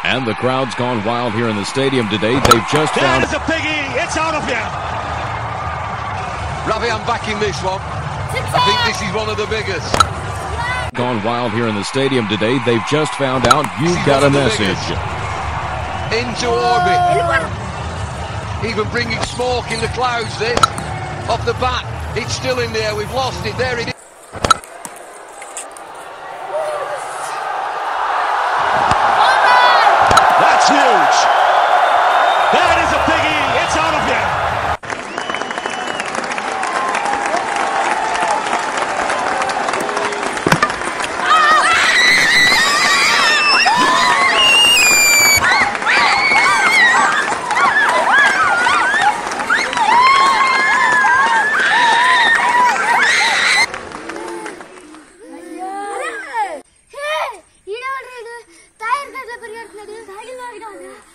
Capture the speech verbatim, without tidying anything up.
And the crowd's gone wild here in the stadium today. They've just found... That is a biggie. It's out of here. Ravi, I'm backing this one. I think this is one of the biggest. Gone wild here in the stadium today. They've just found out you've got a message. Into orbit. Even bringing smoke in the clouds, this. Off the bat. It's still in there. We've lost it. There it is. That's huge. That is a biggie. It's out of here. Hey, you know what? Tire